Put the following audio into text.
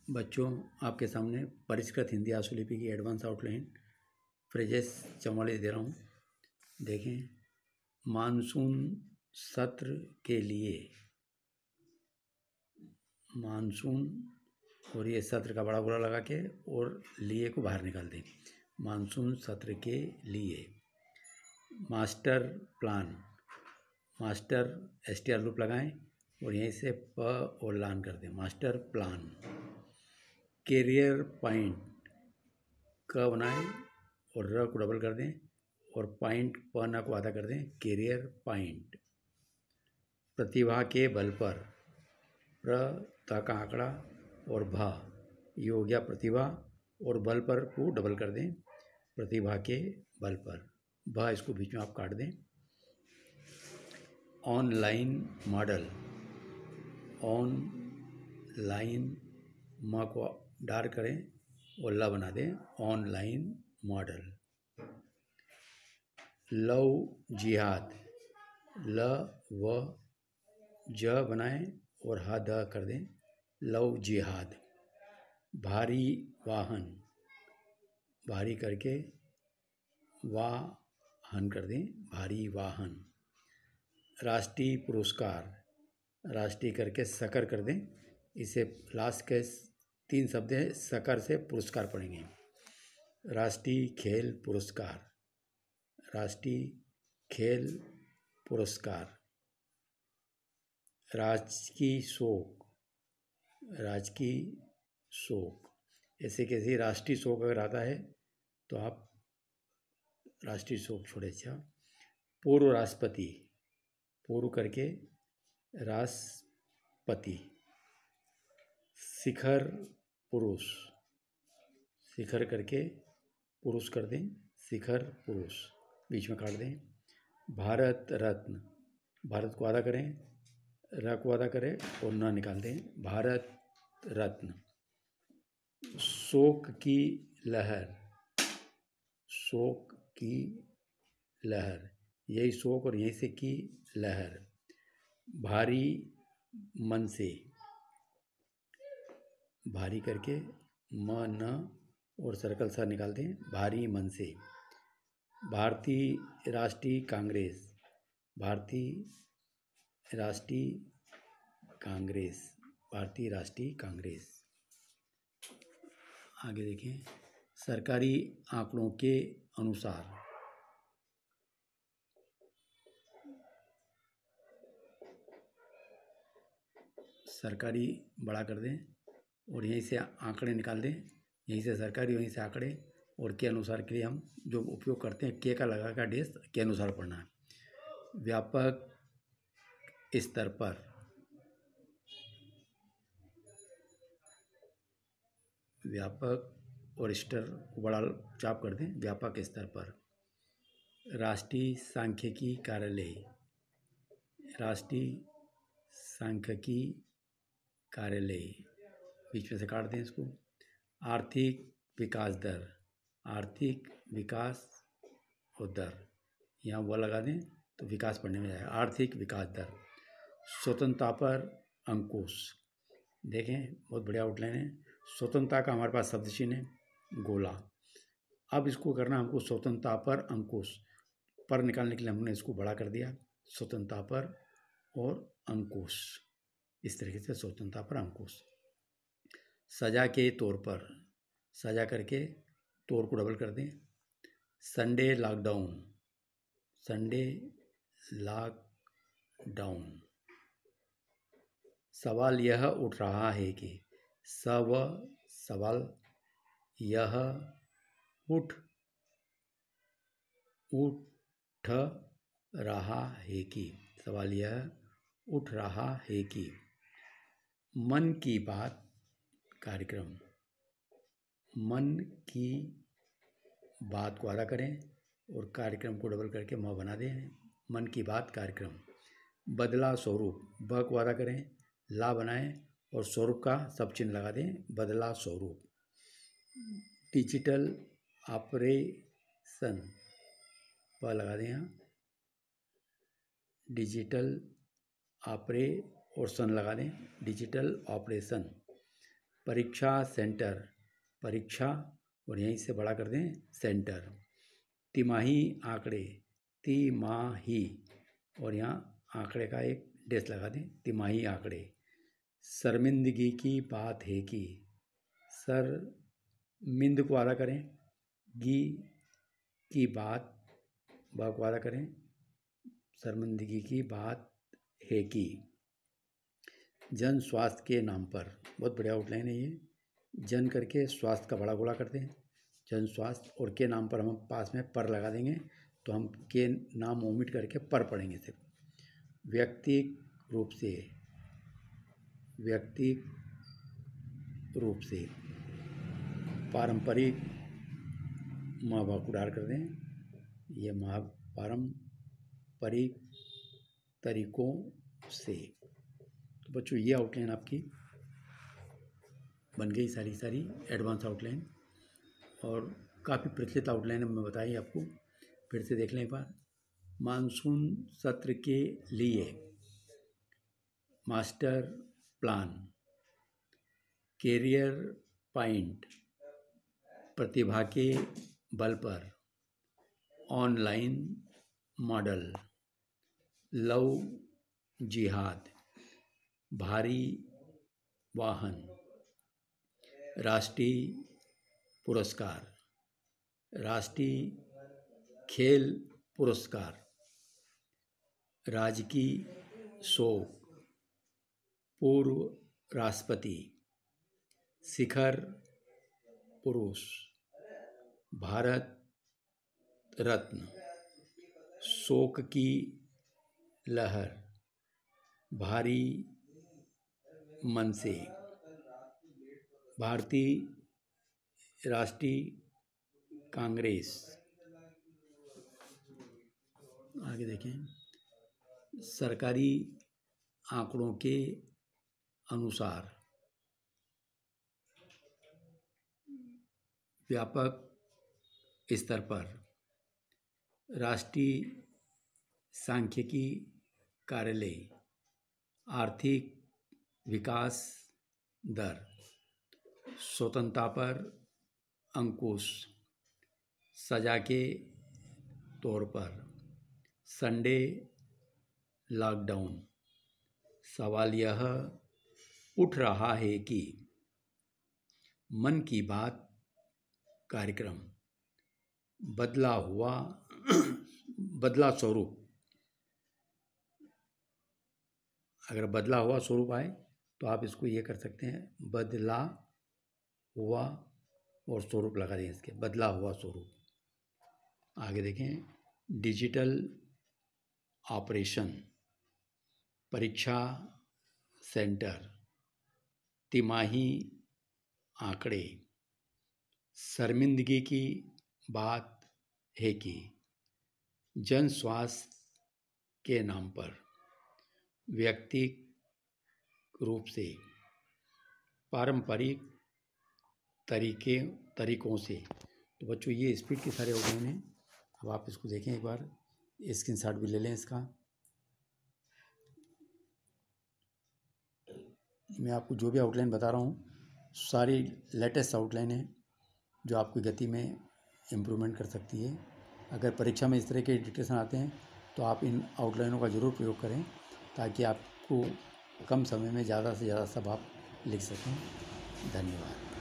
बच्चों, आपके सामने परिष्कृत हिंदी आशुलिपि की एडवांस आउटलाइन फ्रेजेस 44 दे रहा हूँ। देखें, मानसून सत्र के लिए, मानसून और ये सत्र का बड़ा बुरा लगा के और लिए को बाहर निकाल दें। मानसून सत्र के लिए master plan, master STR loop लगाएं और यहीं से प और लान कर दें। Master plan. कैरियर पॉइंट क बनाएं और र को डबल कर दें और पॉइंट प न को आधा कर दें। Career point. प्रतिभा के बल पर प्र त का आंकड़ा और भा, ये हो गया प्रतिभा और बल पर को डबल कर दें। प्रतिभा के बल पर भा, इसको बीच में आप काट दें। ऑनलाइन मॉडल, ऑनलाइन म को डार करें और ला बना दें। Online model. लव जिहाद, ल व ज बनाएं और हा द कर दें। लव जिहाद। भारी वाहन, भारी करके वाहन कर दें। भारी वाहन। राष्ट्रीय पुरस्कार, राष्ट्रीय करके सकर कर दें। इसे लास्ट के 3 शब्द हैं, सकर से पुरस्कार पढ़ेंगे। राष्ट्रीय खेल पुरस्कार, राष्ट्रीय खेल पुरस्कार। राजकीय शोक, राजकीय शोक। ऐसे कैसे राष्ट्रीय शोक अगर आता है तो आप राष्ट्रीय शोक छोड़े। अच्छा। पूर्व राष्ट्रपति, पूर्व करके राष्ट्रपति। शिखर पुरुष, शिखर करके पुरुष कर दें। शिखर पुरुष, बीच में काट दें। भारत रत्न, भारत को आधा करें, र को आधा करें और न निकाल दें। भारत रत्न। शोक की लहर, शोक की लहर, यही शोक और यहीं से की लहर। भारी मन से, भारी करके म न और सर्कल सा निकाल दें। भारी मन से। भारतीय राष्ट्रीय कांग्रेस, भारतीय राष्ट्रीय कांग्रेस, भारतीय राष्ट्रीय कांग्रेस। आगे देखें, सरकारी आंकड़ों के अनुसार, सरकारी बड़ा कर दें और यहीं से आंकड़े निकाल दें। यहीं से सरकारी, वहीं से आंकड़े और के अनुसार के लिए हम जो उपयोग करते हैं, के का लगा का डेस के अनुसार पढ़ना है। व्यापक स्तर पर, व्यापक और स्तर को बड़ा चाप कर दें। व्यापक स्तर पर। राष्ट्रीय सांख्यिकी कार्यालय, राष्ट्रीय सांख्यिकी कार्यालय, बीच में से काट दें इसको। आर्थिक विकास दर, आर्थिक विकास और दर, यहाँ वो लगा दें तो विकास पढ़ने में जाएगा। आर्थिक विकास दर। स्वतंत्रता पर अंकुश, देखें बहुत बढ़िया आउटलाइन है। स्वतंत्रता का हमारे पास शब्द चिन्ह है गोला। अब इसको करना हमको स्वतंत्रता पर अंकुश, पर निकालने के लिए हमने इसको बड़ा कर दिया। स्वतंत्रता पर और अंकुश, इस तरीके से स्वतंत्रता पर अंकुश। सजा के तौर पर, सजा करके तौर को डबल कर दें। Sunday lockdown, Sunday lockdown. सवाल यह उठ रहा है कि, सवाल यह उठ रहा है कि, सवाल यह उठ रहा है कि। मन की बात कार्यक्रम, मन की बात को आधा करें और कार्यक्रम को डबल करके म बना दें। मन की बात कार्यक्रम। बदला स्वरूप, ब को आधा करें, ला बनाएं और स्वरूप का सब चिन्ह लगा दें। बदला स्वरूप। डिजिटल ऑपरेशन, प लगा दें यहाँ। डिजिटल ऑपरे और सन लगा दें। Digital operation. परीक्षा सेंटर, परीक्षा और यहीं से बड़ा कर दें सेंटर। तिमाही आंकड़े, तिमाही और यहाँ आंकड़े का एक डेस लगा दें, तिमाही आंकड़े। शर्मिंदगी की बात है कि, शर्मिंद को आधा करें, गी की बात, बा को आधा करें, शर्मिंदगी की बात है कि। जन स्वास्थ्य के नाम पर, बहुत बढ़िया आउटलाइन है ये। जन करके स्वास्थ्य का बड़ा गोला करते हैं, जन स्वास्थ्य, और के नाम पर हम पास में पर लगा देंगे, तो हम के नाम ओमिट करके पर पढ़ेंगे सिर्फ। व्यक्तिक रूप से, व्यक्तिक रूप से, पारंपरिक माँ बाप को डाल कर दें, ये माँ पारंपरिक तरीकों से। तो बच्चों ये आउटलाइन आपकी बन गई सारी एडवांस आउटलाइन, और काफ़ी प्रचलित आउटलाइन मैं बताई आपको, फिर से देख लें एक बार। मानसून सत्र के लिए मास्टर प्लान, कैरियर पॉइंट, प्रतिभा के बल पर, ऑनलाइन मॉडल, लव जिहाद, भारी वाहन, राष्ट्रीय पुरस्कार, राष्ट्रीय खेल पुरस्कार, राजकीय शोक, पूर्व राष्ट्रपति, शिखर पुरुष, भारत रत्न, शोक की लहर, भारी मन से, भारतीय राष्ट्रीय कांग्रेस। आगे देखें, सरकारी आंकड़ों के अनुसार व्यापक स्तर पर राष्ट्रीय सांख्यिकी कार्यालय आर्थिक विकास दर, स्वतंत्रता पर अंकुश, सजा के तौर पर, संडे लॉकडाउन। सवाल यह उठ रहा है कि मन की बात कार्यक्रम बदला स्वरूप, अगर बदला हुआ स्वरूप आए तो आप इसको ये कर सकते हैं, बदला हुआ और स्वरूप लगा दें इसके, बदला हुआ स्वरूप। आगे देखें, डिजिटल ऑपरेशन, परीक्षा सेंटर, तिमाही आंकड़े, शर्मिंदगी की बात है कि, जन स्वास्थ्य के नाम पर, व्यक्तिक रूप से, पारंपरिक तरीकों से। तो बच्चों ये स्पीड के सारे आउटलाइन हैं। अब आप इसको देखें एक बार, स्क्रीनशॉट भी ले लें इसका। मैं आपको जो भी आउटलाइन बता रहा हूँ सारी लेटेस्ट आउटलाइन है जो आपकी गति में इम्प्रूवमेंट कर सकती है। अगर परीक्षा में इस तरह के डिक्टेशन आते हैं तो आप इन आउटलाइनों का ज़रूर प्रयोग करें, ताकि आपको कम समय में ज़्यादा से ज़्यादा सब आप लिख सकें। धन्यवाद।